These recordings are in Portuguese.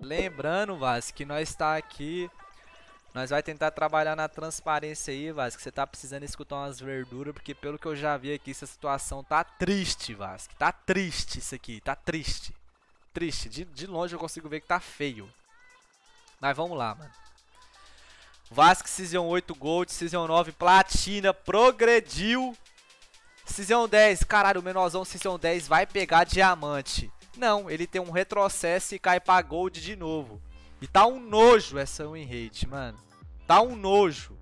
Lembrando, Vasco, que nós tá aqui. Nós vai tentar trabalhar na transparência aí, Vasco. Você tá precisando escutar umas verduras, porque pelo que eu já vi aqui, essa situação tá triste, Vasco. Tá triste isso aqui, tá triste. Triste. De longe eu consigo ver que tá feio. Mas vamos lá, mano. Vasco Season 8 Gold, Season 9 Platina, progrediu. Season 10, caralho, o menorzão Season 10 vai pegar diamante. Não, ele tem um retrocesso e cai pra Gold de novo. E tá um nojo essa win rate, mano. Tá um nojo.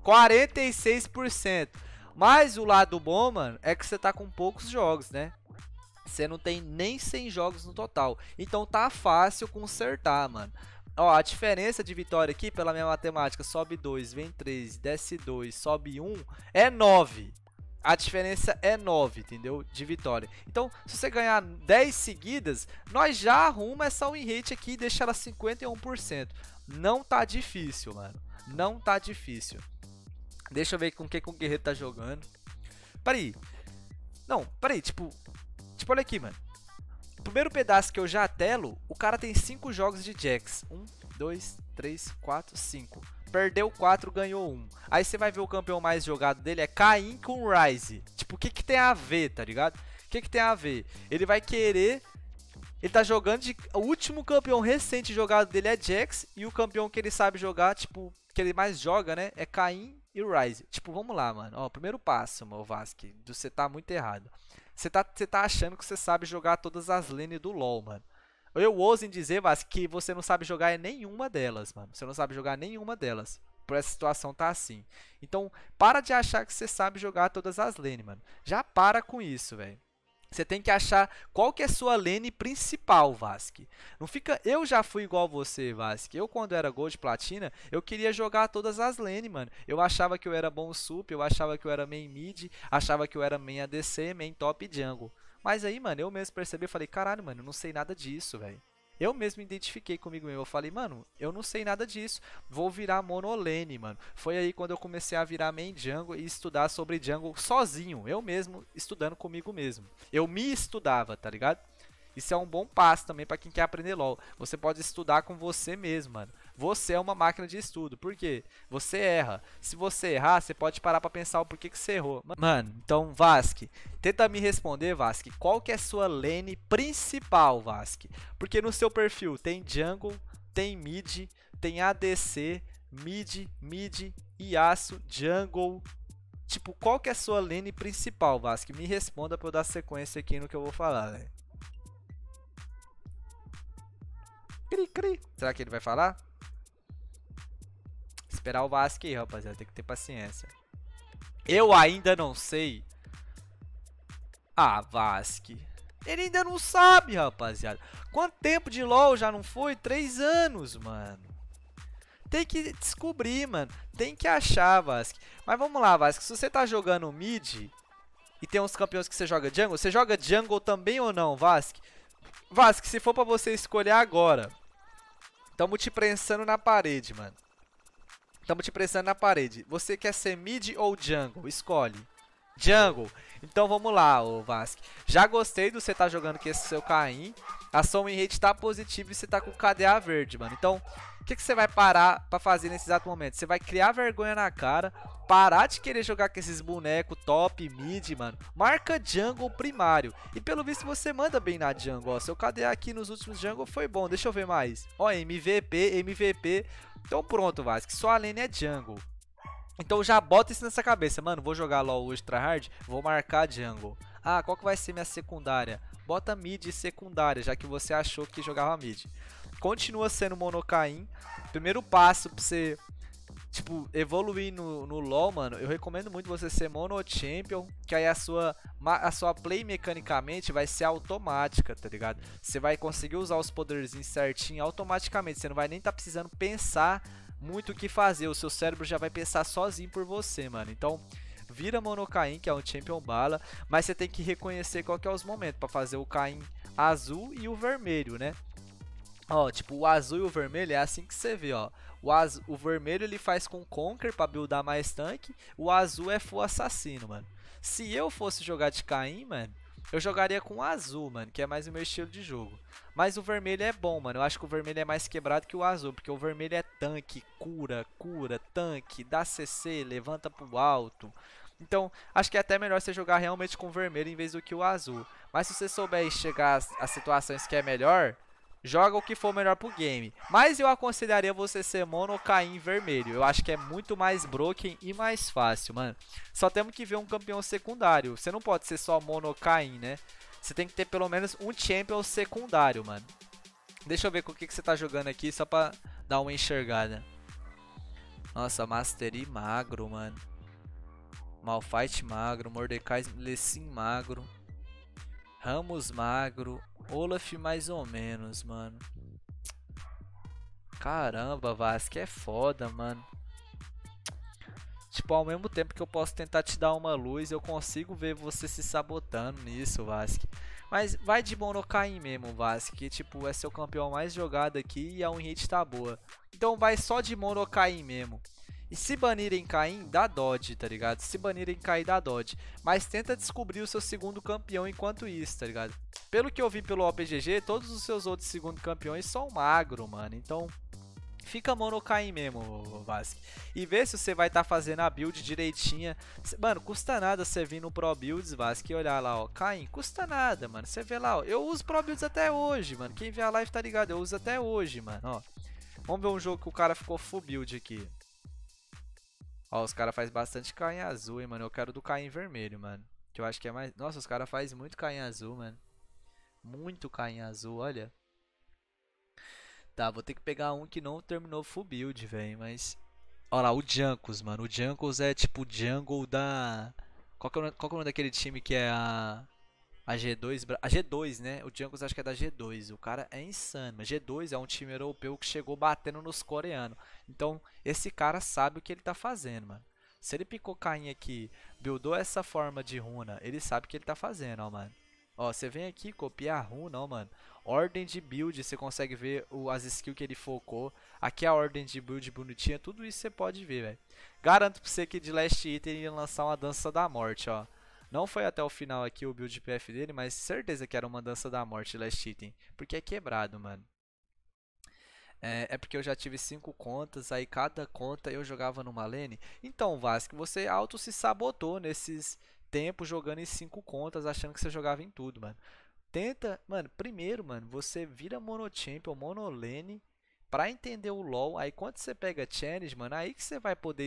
46%. Mas o lado bom, mano, é que você tá com poucos jogos, né? Você não tem nem 100 jogos no total. Então tá fácil consertar, mano. Ó, a diferença de vitória aqui, pela minha matemática, sobe 2, vem 3, desce 2, sobe 1, é 9. A diferença é 9, entendeu? De vitória. Então, se você ganhar 10 seguidas, nós já arruma essa win rate aqui e deixa ela 51%. Não tá difícil, mano. Não tá difícil. Deixa eu ver com o que o Guerreiro tá jogando. Peraí. Não, peraí, tipo, olha aqui, mano. O primeiro pedaço que eu já telo, o cara tem 5 jogos de Jax. 1, 2, 3, 4, 5. Perdeu 4, ganhou 1. Aí você vai ver o campeão mais jogado dele é Caim com Ryze. Tipo, o que que tem a ver, tá ligado? O que que tem a ver? Ele vai querer... Ele tá jogando de... O último campeão recente jogado dele é Jax. E o campeão que ele sabe jogar, tipo, que ele mais joga, né? É Caim e Ryze. Tipo, vamos lá, mano. Ó, primeiro passo, meu Vasco. Você tá muito errado. Você tá achando que você sabe jogar todas as lanes do LoL, mano. Eu ouso em dizer, Vasco, que você não sabe jogar nenhuma delas, mano. Você não sabe jogar nenhuma delas. Por essa situação tá assim. Então, para de achar que você sabe jogar todas as lanes, mano. Já para com isso, velho. Você tem que achar qual que é a sua lane principal, Vasque. Não fica... Eu já fui igual você, Vasque. Eu, quando era Gold Platina, eu queria jogar todas as lanes, mano. Eu achava que eu era bom sup, eu achava que eu era main mid, achava que eu era main ADC, main top e jungle. Mas aí, mano, eu mesmo percebi, eu falei, caralho, mano, eu não sei nada disso, velho. Eu mesmo me identifiquei comigo mesmo. Eu falei, mano, eu não sei nada disso. Vou virar monolane, mano. Foi aí quando eu comecei a virar main jungle e estudar sobre jungle sozinho. Eu mesmo estudando comigo mesmo. Eu me estudava, tá ligado? Isso é um bom passo também pra quem quer aprender LoL. Você pode estudar com você mesmo, mano. Você é uma máquina de estudo. Por quê? Você erra. Se você errar, você pode parar pra pensar o porquê que você errou. Mano, então, Vasque, tenta me responder, Vasque, qual que é a sua lane principal, Vasque? Porque no seu perfil tem jungle, tem mid, tem ADC, mid, Yasuo, jungle. Tipo, qual que é a sua lane principal, Vasque? Me responda pra eu dar sequência aqui no que eu vou falar, velho. Cri, cri. Será que ele vai falar? Esperar o Vasco aí, rapaziada. Tem que ter paciência. Eu ainda não sei. Ah, Vasco. Ele ainda não sabe, rapaziada. Quanto tempo de LoL já não foi? 3 anos, mano. Tem que descobrir, mano. Tem que achar, Vasco. Mas vamos lá, Vasco. Se você tá jogando mid e tem uns campeões que você joga jungle também ou não, Vasco? Vasco, se for pra você escolher agora... Tamo te prensando na parede, mano. Tamo te prensando na parede. Você quer ser mid ou jungle? Escolhe. Jungle. Então vamos lá, ô Vasque. Já gostei do você tá jogando com esse seu Caim. A sua win rate tá positiva e você tá com o KDA verde, mano. Então, o que você vai parar pra fazer nesse exato momento? Você vai criar vergonha na cara, parar de querer jogar com esses bonecos top, mid, mano. Marca jungle primário. E pelo visto você manda bem na jungle, ó. Seu KDA aqui nos últimos jungle foi bom. Deixa eu ver mais. Ó, MVP. Então pronto, Vasque. Sua lane é jungle. Então já bota isso nessa cabeça, mano, vou jogar LoL hoje tryhard, vou marcar jungle. Ah, qual que vai ser minha secundária? Bota mid e secundária, já que você achou que jogava mid. Continua sendo monocaim. Primeiro passo pra você, tipo, evoluir no LoL, mano, eu recomendo muito você ser mono champion, que aí a sua play mecanicamente vai ser automática, tá ligado? Você vai conseguir usar os poderzinhos certinho automaticamente, você não vai nem tá precisando pensar muito o que fazer, o seu cérebro já vai pensar sozinho por você, mano. Então, vira monocaim, que é um champion bala, mas você tem que reconhecer qual que é os momentos para fazer o Caim azul e o vermelho, né? Ó, tipo, o azul e o vermelho é assim que você vê, ó. O vermelho ele faz com Conquer pra buildar mais tanque, o azul é full assassino, mano. Se eu fosse jogar de Caim, mano, eu jogaria com o azul, mano, que é mais o meu estilo de jogo. Mas o vermelho é bom, mano. Eu acho que o vermelho é mais quebrado que o azul, porque o vermelho é tanque, cura, tanque, dá CC, levanta pro alto. Então, acho que é até melhor você jogar realmente com o vermelho em vez do que o azul. Mas se você souber chegar às situações que é melhor, joga o que for melhor pro game. Mas eu aconselharia você ser mono ou Caim vermelho. Eu acho que é muito mais broken e mais fácil, mano. Só temos que ver um campeão secundário. Você não pode ser só mono ou Caim, né? Você tem que ter pelo menos um champion secundário, mano. Deixa eu ver com o que você tá jogando aqui, só pra dar uma enxergada. Nossa, Mastery magro, mano. Malphite magro, Mordecai Lessin magro. Ramos magro. Olaf mais ou menos, mano. Caramba, Vasque é foda, mano. Tipo, ao mesmo tempo que eu posso tentar te dar uma luz, eu consigo ver você se sabotando nisso, Vasque. Mas vai de Monocaim mesmo, Vasque, que tipo, é seu campeão mais jogado aqui e a win rate tá boa. Então vai só de Monocaim mesmo. E se banirem Caim, dá dodge, tá ligado? Se banirem Caim, dá dodge. Mas tenta descobrir o seu segundo campeão enquanto isso, tá ligado? Pelo que eu vi pelo OPGG, todos os seus outros segundo campeões são magro, mano. Então, fica Monocaim mesmo, Vasque. E vê se você vai estar fazendo a build direitinha. Mano, custa nada você vir no Pro Builds, Vasque, e olhar lá, ó. Caim, custa nada, mano. Você vê lá, ó. Eu uso Pro Builds até hoje, mano. Quem vê a live tá ligado, eu uso até hoje, mano, ó. Vamos ver um jogo que o cara ficou full build aqui. Ó, os caras fazem bastante Caim azul, hein, mano. Eu quero do Caim vermelho, mano. Que eu acho que é mais... Nossa, os caras fazem muito Caim azul, mano. Muito Caim azul, olha. Tá, vou ter que pegar um que não terminou full build, velho. Mas... Olha lá, o Jankos, mano. O Jankos é tipo o jungle da... Qual que é o nome daquele time que é a G2? A G2, né? O Jankos acho que é da G2. O cara é insano. A G2 é um time europeu que chegou batendo nos coreanos. Então, esse cara sabe o que ele tá fazendo, mano. Se ele picou Caim aqui, buildou essa forma de runa, ele sabe o que ele tá fazendo, ó, mano. Ó, você vem aqui, copia a runa, ó, mano. Ordem de build, você consegue ver as skills que ele focou. Aqui a ordem de build bonitinha, tudo isso você pode ver, velho. Garanto pra você que de Last Item ele ia lançar uma dança da morte, ó. Não foi até o final aqui o build PF dele, mas certeza que era uma dança da morte Last Item. Porque é quebrado, mano. É porque eu já tive 5 contas, aí cada conta eu jogava numa lane. Então, Vasco, você auto se sabotou nesses tempos jogando em 5 contas, achando que você jogava em tudo, mano. Tenta, mano, primeiro, mano, você vira mono champion, mono lane, pra entender o LoL. Aí quando você pega challenge, mano, aí que você vai poder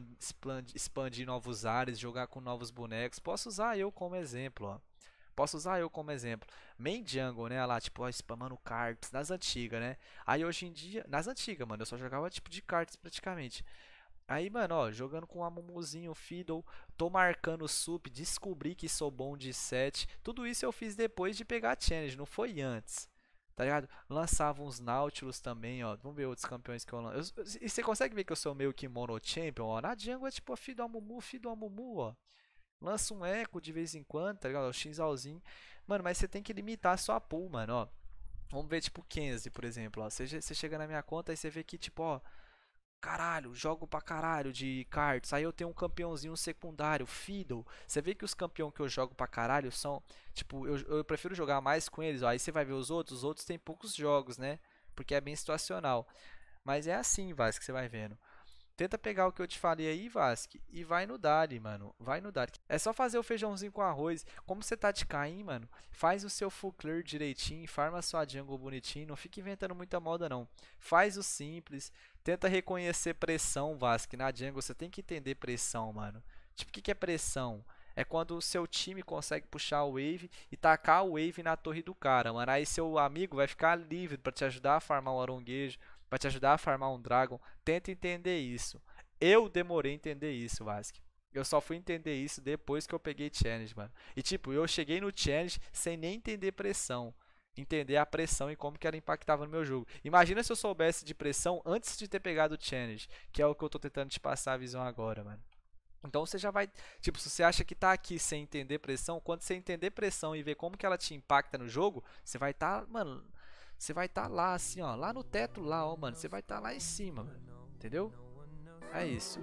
expandir novos áreas, jogar com novos bonecos. Posso usar eu como exemplo, ó. Posso usar eu como exemplo. Main jungle, né? Lá, tipo, ó, spamando cards nas antigas, né? Aí hoje em dia, nas antigas, mano, eu só jogava tipo de cards praticamente. Aí, mano, ó, jogando com a Mumuzinho, Fiddle, tô marcando sup, descobri que sou bom de set. Tudo isso eu fiz depois de pegar challenge, não foi antes. Tá ligado? Lançava uns Nautilus também, ó. Vamos ver outros campeões que eu lanço. E você consegue ver que eu sou meio que mono champion, ó. Na jungle é tipo a Fiddle a Mumu, ó. Lança um eco de vez em quando, tá ligado? O Xinzalzinho. Mano, mas você tem que limitar a sua pool, mano, ó. Vamos ver, tipo, Kenzie, por exemplo, ó. Você chega na minha conta e você vê que, tipo, ó. Caralho, jogo pra caralho de cards. Aí eu tenho um campeãozinho secundário, Fiddle. Você vê que os campeões que eu jogo pra caralho são. Tipo, eu prefiro jogar mais com eles. Ó. Aí você vai ver os outros têm poucos jogos, né? Porque é bem situacional. Mas é assim, Vasco, que você vai vendo. Tenta pegar o que eu te falei aí, Vasque, e vai no Dali, mano. Vai no Dali. É só fazer o feijãozinho com arroz. Como você tá de Caim, mano, faz o seu full clear direitinho, farma sua jungle bonitinho. Não fica inventando muita moda, não. Faz o simples. Tenta reconhecer pressão, Vasque. Na jungle você tem que entender pressão, mano. Tipo, o que é pressão? É quando o seu time consegue puxar o wave e tacar o wave na torre do cara, mano. Aí seu amigo vai ficar livre pra te ajudar a farmar um aronguejo, pra te ajudar a farmar um dragon. Tenta entender isso. Eu demorei a entender isso, Vasque. Eu só fui entender isso depois que eu peguei challenge, mano. E tipo, eu cheguei no challenge sem nem entender pressão. Entender a pressão e como que ela impactava no meu jogo. Imagina se eu soubesse de pressão antes de ter pegado o challenge, que é o que eu tô tentando te passar a visão agora, mano. Então você já vai, tipo, se você acha que tá aqui sem entender pressão, quando você entender pressão e ver como que ela te impacta no jogo, você vai tá, mano, você vai tá lá assim, ó, lá no teto lá, ó, mano, você vai tá lá em cima, mano. Entendeu? É isso.